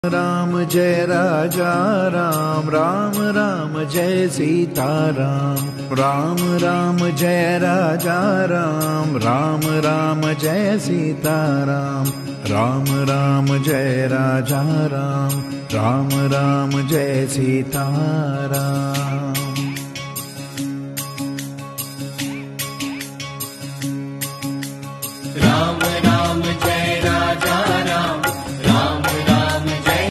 Ram Jai Raja Ram, Ram Ram Jai Sita Ram. Ram Ram Jai Raja Ram, Ram Ram Jai Sita Ram. Ram Ram Jai Raja Ram, Ram Ram Jai Sita Ram.